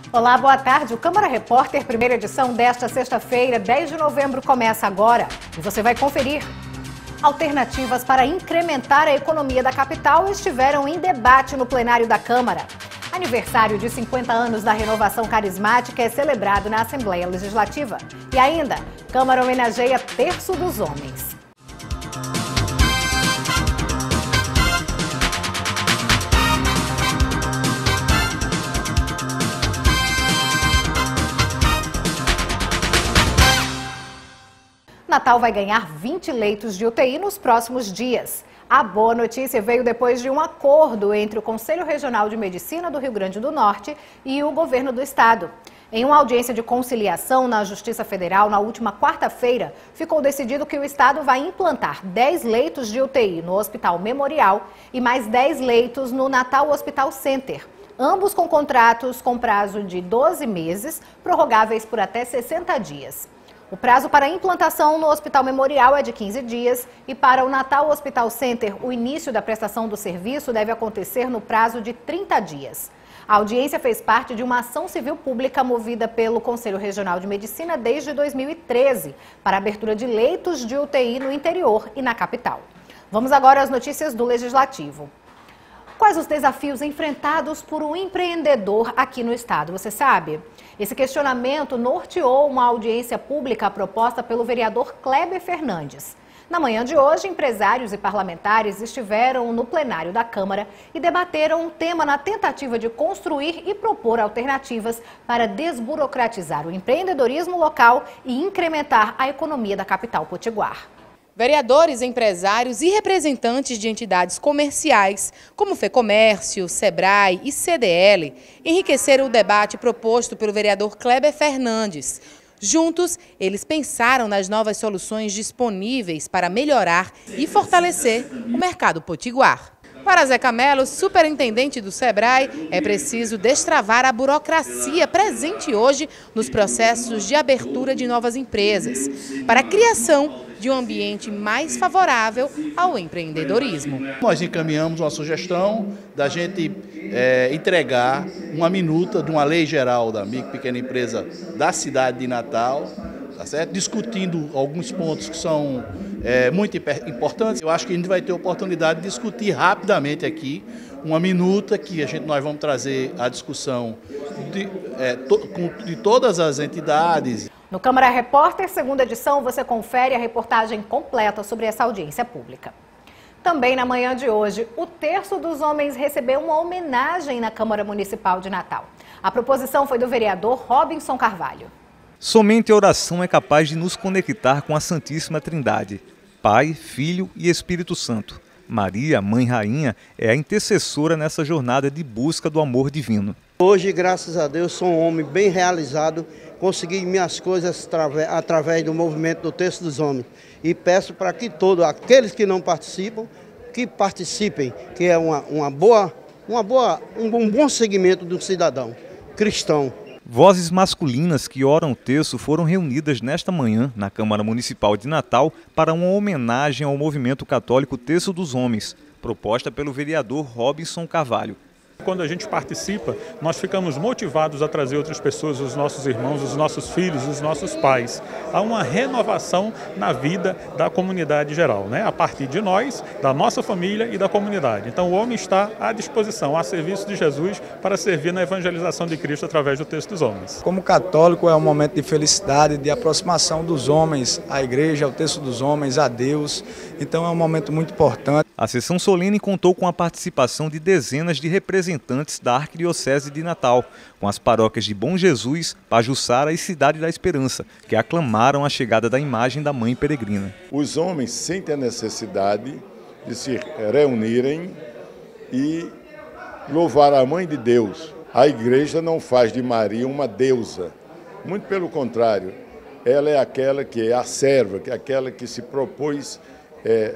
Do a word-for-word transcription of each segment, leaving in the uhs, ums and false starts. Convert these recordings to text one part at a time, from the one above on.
Olá, boa tarde. O Câmara Repórter, primeira edição desta sexta-feira, dez de novembro, começa agora. E você vai conferir. Alternativas para incrementar a economia da capital estiveram em debate no plenário da Câmara. Aniversário de cinquenta anos da renovação carismática é celebrado na Assembleia Legislativa. E ainda, Câmara homenageia Terço dos Homens. Natal vai ganhar vinte leitos de U T I nos próximos dias. A boa notícia veio depois de um acordo entre o Conselho Regional de Medicina do Rio Grande do Norte e o governo do estado. Em uma audiência de conciliação na Justiça Federal, na última quarta-feira, ficou decidido que o estado vai implantar dez leitos de U T I no Hospital Memorial e mais dez leitos no Natal Hospital Center. Ambos com contratos com prazo de doze meses, prorrogáveis por até sessenta dias. O prazo para a implantação no Hospital Memorial é de quinze dias e para o Natal Hospital Center, o início da prestação do serviço deve acontecer no prazo de trinta dias. A audiência fez parte de uma ação civil pública movida pelo Conselho Regional de Medicina desde dois mil e treze para a abertura de leitos de U T I no interior e na capital. Vamos agora às notícias do Legislativo. Quais os desafios enfrentados por um empreendedor aqui no estado? Você sabe? Esse questionamento norteou uma audiência pública proposta pelo vereador Kleber Fernandes. Na manhã de hoje, empresários e parlamentares estiveram no plenário da Câmara e debateram o tema na tentativa de construir e propor alternativas para desburocratizar o empreendedorismo local e incrementar a economia da capital potiguar. Vereadores, empresários e representantes de entidades comerciais, como FEComércio, SEBRAE e C D L, enriqueceram o debate proposto pelo vereador Kleber Fernandes. Juntos, eles pensaram nas novas soluções disponíveis para melhorar e fortalecer o mercado potiguar. Para Zeca Mello, superintendente do SEBRAE, é preciso destravar a burocracia presente hoje nos processos de abertura de novas empresas, para a criação de um ambiente mais favorável ao empreendedorismo. Nós encaminhamos uma sugestão da gente é, entregar uma minuta de uma lei geral da micro e pequena empresa da cidade de Natal, tá certo? Discutindo alguns pontos que são é, muito importantes. Eu acho que a gente vai ter oportunidade de discutir rapidamente aqui uma minuta que a gente, nós vamos trazer a discussão de, é, to, de todas as entidades. No Câmara Repórter, segunda edição, você confere a reportagem completa sobre essa audiência pública. Também na manhã de hoje, o Terço dos Homens recebeu uma homenagem na Câmara Municipal de Natal. A proposição foi do vereador Robinson Carvalho. Somente a oração é capaz de nos conectar com a Santíssima Trindade, Pai, Filho e Espírito Santo. Maria, Mãe Rainha, é a intercessora nessa jornada de busca do amor divino. Hoje, graças a Deus, sou um homem bem realizado, consegui minhas coisas através do movimento do Terço dos Homens. E peço para que todos, aqueles que não participam, que participem, que é uma, uma boa, uma boa, um, um bom segmento do cidadão cristão. Vozes masculinas que oram o terço foram reunidas nesta manhã na Câmara Municipal de Natal para uma homenagem ao movimento católico Terço dos Homens, proposta pelo vereador Robinson Carvalho. Quando a gente participa, nós ficamos motivados a trazer outras pessoas, os nossos irmãos, os nossos filhos, os nossos pais. Há uma renovação na vida da comunidade geral, né? A partir de nós, da nossa família e da comunidade. Então o homem está à disposição, a serviço de Jesus, para servir na evangelização de Cristo através do Terço dos Homens. Como católico, é um momento de felicidade, de aproximação dos homens à igreja, ao Terço dos Homens, a Deus. Então é um momento muito importante. A sessão solene contou com a participação de dezenas de representantes da Arquidiocese de Natal, com as paróquias de Bom Jesus, Pajuçara e Cidade da Esperança, que aclamaram a chegada da imagem da Mãe Peregrina. Os homens sentem a necessidade de se reunirem e louvar a Mãe de Deus. A igreja não faz de Maria uma deusa, muito pelo contrário, ela é aquela que é a serva, que é aquela que se propôs é,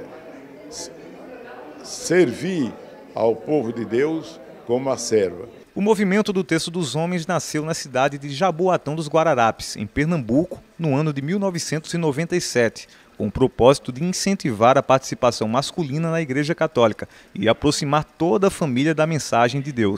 servir ao povo de Deus como a serva. O movimento do Terço dos Homens nasceu na cidade de Jaboatão dos Guararapes, em Pernambuco, no ano de mil novecentos e noventa e sete, com o propósito de incentivar a participação masculina na Igreja Católica e aproximar toda a família da mensagem de Deus.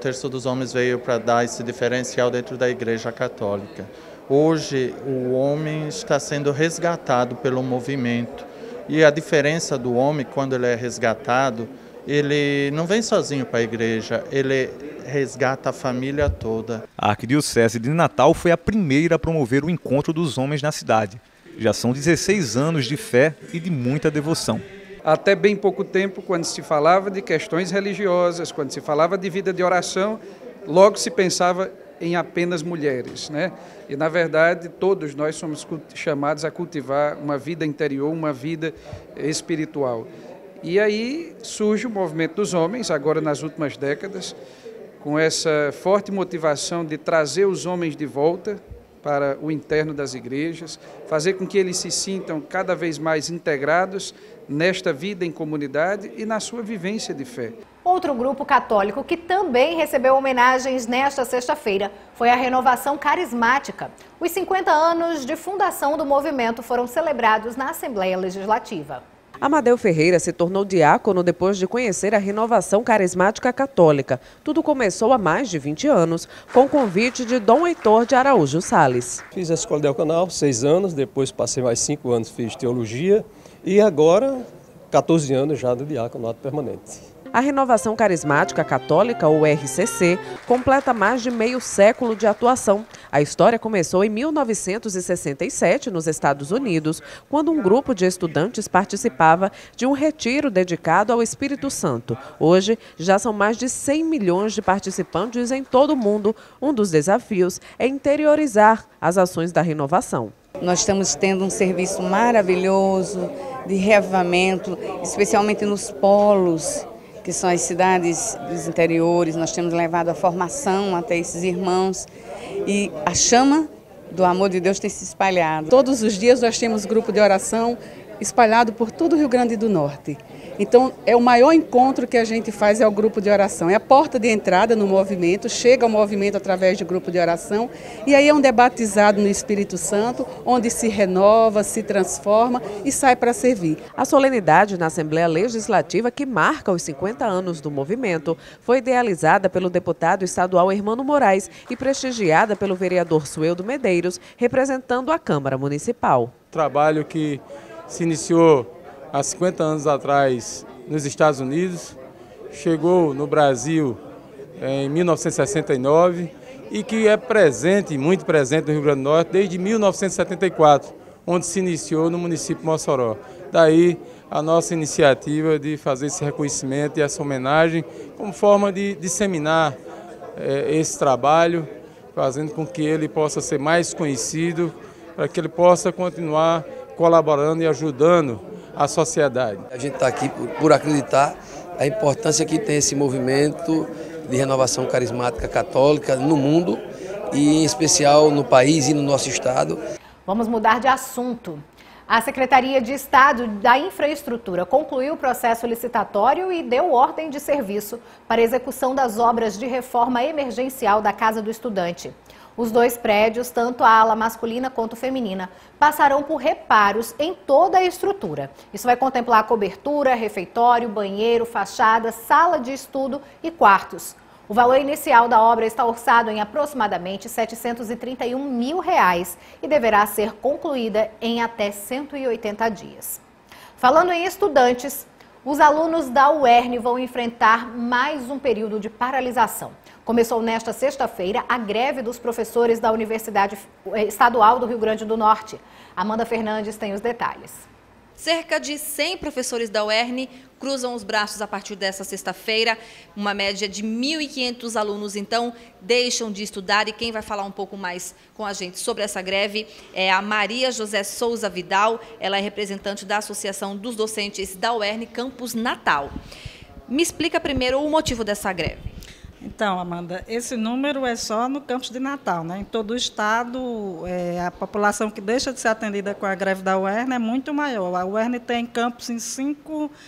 Terço dos Homens veio para dar esse diferencial dentro da Igreja Católica. Hoje, o homem está sendo resgatado pelo movimento. E a diferença do homem, quando ele é resgatado, ele não vem sozinho para a igreja, ele resgata a família toda. A Arquidiocese de Natal foi a primeira a promover o encontro dos homens na cidade. Já são dezesseis anos de fé e de muita devoção. Até bem pouco tempo, quando se falava de questões religiosas, quando se falava de vida de oração, logo se pensava em apenas mulheres, né? E, na verdade, todos nós somos chamados a cultivar uma vida interior, uma vida espiritual. E aí surge o movimento dos homens, agora nas últimas décadas, com essa forte motivação de trazer os homens de volta para o interno das igrejas, fazer com que eles se sintam cada vez mais integrados nesta vida em comunidade e na sua vivência de fé. Outro grupo católico que também recebeu homenagens nesta sexta-feira foi a Renovação Carismática. Os cinquenta anos de fundação do movimento foram celebrados na Assembleia Legislativa. Amadeu Ferreira se tornou diácono depois de conhecer a Renovação Carismática Católica. Tudo começou há mais de vinte anos, com o convite de Dom Heitor de Araújo Salles. Fiz a escola diaconal, seis anos, depois passei mais cinco anos, fiz teologia e agora quatorze anos já do diaconato permanente. A Renovação Carismática Católica, ou R C C, completa mais de meio século de atuação. A história começou em mil novecentos e sessenta e sete, nos Estados Unidos, quando um grupo de estudantes participava de um retiro dedicado ao Espírito Santo. Hoje, já são mais de cem milhões de participantes em todo o mundo. Um dos desafios é interiorizar as ações da renovação. Nós estamos tendo um serviço maravilhoso de reavivamento, especialmente nos polos, que são as cidades dos interiores. Nós temos levado a formação até esses irmãos e a chama do amor de Deus tem se espalhado. Todos os dias nós temos grupo de oração espalhado por todo o Rio Grande do Norte. Então, é o maior encontro que a gente faz é o grupo de oração. É a porta de entrada no movimento, chega ao movimento através de grupo de oração, e aí é um debatizado no Espírito Santo, onde se renova, se transforma e sai para servir. A solenidade na Assembleia Legislativa, que marca os cinquenta anos do movimento, foi idealizada pelo deputado estadual Hermano Moraes e prestigiada pelo vereador Sueldo Medeiros, representando a Câmara Municipal. Trabalho que se iniciou há cinquenta anos atrás nos Estados Unidos, chegou no Brasil em mil novecentos e sessenta e nove e que é presente, muito presente no Rio Grande do Norte desde mil novecentos e setenta e quatro, onde se iniciou no município de Mossoró. Daí a nossa iniciativa de fazer esse reconhecimento e essa homenagem como forma de disseminar eh, esse trabalho, fazendo com que ele possa ser mais conhecido, para que ele possa continuar colaborando e ajudando a sociedade. A gente está aqui por, por acreditar a importância que tem esse movimento de renovação carismática católica no mundo e em especial no país e no nosso estado. Vamos mudar de assunto. A Secretaria de Estado da Infraestrutura concluiu o processo licitatório e deu ordem de serviço para a execução das obras de reforma emergencial da Casa do Estudante. Os dois prédios, tanto a ala masculina quanto feminina, passarão por reparos em toda a estrutura. Isso vai contemplar cobertura, refeitório, banheiro, fachada, sala de estudo e quartos. O valor inicial da obra está orçado em aproximadamente setecentos e trinta e um mil reais e deverá ser concluída em até cento e oitenta dias. Falando em estudantes, os alunos da U E R N vão enfrentar mais um período de paralisação. Começou nesta sexta-feira a greve dos professores da Universidade Estadual do Rio Grande do Norte. Amanda Fernandes tem os detalhes. Cerca de cem professores da U E R N cruzam os braços a partir desta sexta-feira. Uma média de mil e quinhentos alunos, então, deixam de estudar. E quem vai falar um pouco mais com a gente sobre essa greve é a Maria José Souza Vidal. Ela é representante da Associação dos Docentes da U E R N Campus Natal. Me explica primeiro o motivo dessa greve. Então, Amanda, esse número é só no campus de Natal, né? Em todo o estado, é, a população que deixa de ser atendida com a greve da U E R N é muito maior. A U E R N tem campus em cinco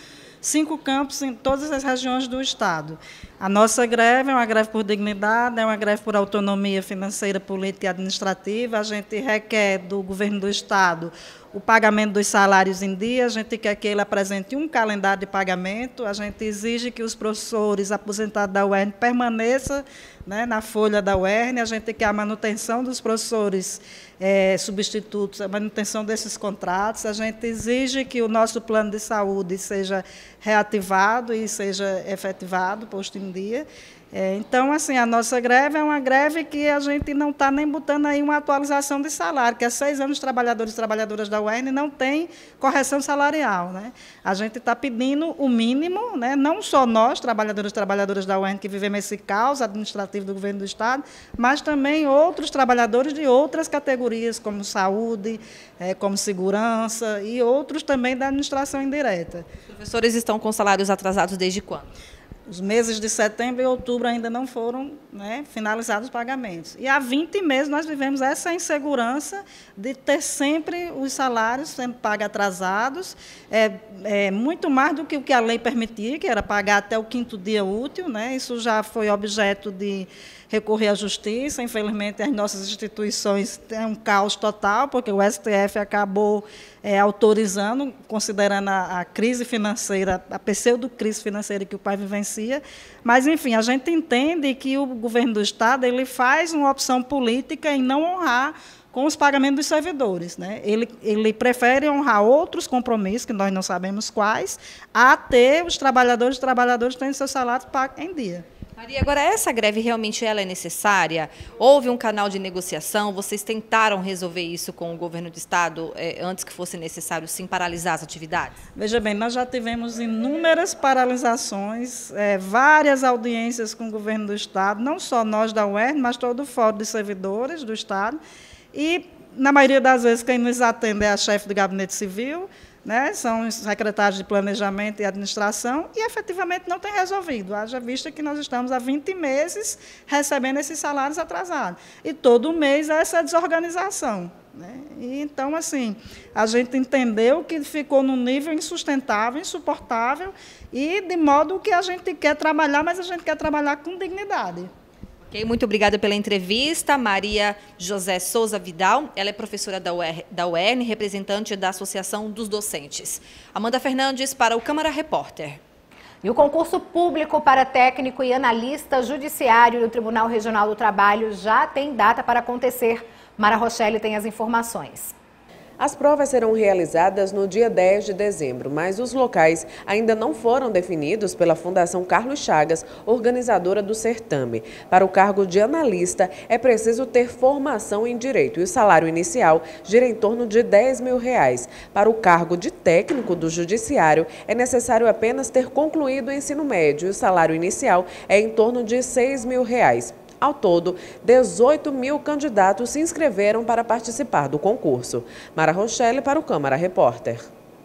cinco campos em todas as regiões do Estado. A nossa greve é uma greve por dignidade, é uma greve por autonomia financeira, política e administrativa. A gente requer do governo do Estado o pagamento dos salários em dia, a gente quer que ele apresente um calendário de pagamento, a gente exige que os professores aposentados da U E R N permaneçam, né, na folha da U E R N, a gente quer a manutenção dos professores é, substitutos, a manutenção desses contratos, a gente exige que o nosso plano de saúde seja reativado e seja efetivado, posto em dia. É, então, assim, a nossa greve é uma greve que a gente não está nem botando aí uma atualização de salário, que há seis anos os trabalhadores e trabalhadoras da U E R N não têm correção salarial, né? A gente está pedindo o mínimo, né? Não só nós, trabalhadores e trabalhadoras da U E R N, que vivemos esse caos administrativo do governo do Estado, mas também outros trabalhadores de outras categorias, como saúde, é, como segurança e outros também da administração indireta. Os professores estão com salários atrasados desde quando? Os meses de setembro e outubro ainda não foram, né, finalizados os pagamentos. E há vinte meses nós vivemos essa insegurança de ter sempre os salários sendo pagos atrasados, é, é, muito mais do que o que a lei permitia, que era pagar até o quinto dia útil, né? Isso já foi objeto de recorrer à justiça. Infelizmente, as nossas instituições têm um caos total, porque o S T F acabou é, autorizando, considerando a, a crise financeira, a pseudo-crise financeira que o país vivencia. Mas, enfim, a gente entende que o governo do Estado ele faz uma opção política em não honrar com os pagamentos dos servidores, né? Ele, ele prefere honrar outros compromissos, que nós não sabemos quais, a ter os trabalhadores e trabalhadoras tendo seus salários pagos em dia. Maria, agora essa greve realmente ela é necessária? Houve um canal de negociação? Vocês tentaram resolver isso com o governo do Estado eh, antes que fosse necessário, sim, paralisar as atividades? Veja bem, nós já tivemos inúmeras paralisações, eh, várias audiências com o governo do Estado, não só nós da U E R N, mas todo o Fórum de Servidores do Estado. E, na maioria das vezes, quem nos atende é a chefe do Gabinete Civil, né, são os secretários de Planejamento e Administração, e efetivamente não tem resolvido. Haja vista que nós estamos há vinte meses recebendo esses salários atrasados. E todo mês há essa desorganização, né? E, então, assim, a gente entendeu que ficou num nível insustentável, insuportável, e de modo que a gente quer trabalhar, mas a gente quer trabalhar com dignidade. Okay, muito obrigada pela entrevista, Maria José Souza Vidal. Ela é professora da U E R N, representante da Associação dos Docentes. Amanda Fernandes para o Câmara Repórter. E o concurso público para técnico e analista judiciário do Tribunal Regional do Trabalho já tem data para acontecer. Mara Rochelle tem as informações. As provas serão realizadas no dia dez de dezembro, mas os locais ainda não foram definidos pela Fundação Carlos Chagas, organizadora do certame. Para o cargo de analista, é preciso ter formação em direito e o salário inicial gira em torno de dez mil reais. Para o cargo de técnico do judiciário, é necessário apenas ter concluído o ensino médio e o salário inicial é em torno de seis mil reais. Ao todo, dezoito mil candidatos se inscreveram para participar do concurso. Mara Rochelle para o Câmara Repórter.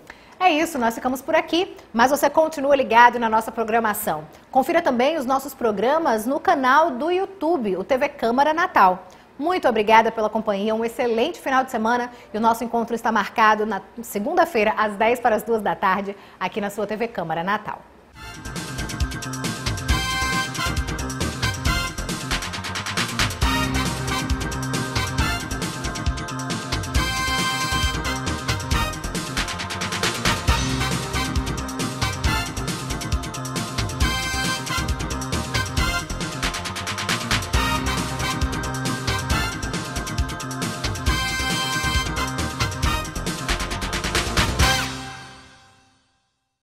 É isso, nós ficamos por aqui, mas você continua ligado na nossa programação. Confira também os nossos programas no canal do YouTube, o T V Câmara Natal. Muito obrigada pela companhia, um excelente final de semana e o nosso encontro está marcado na segunda-feira, às dez para as duas da tarde, aqui na sua T V Câmara Natal.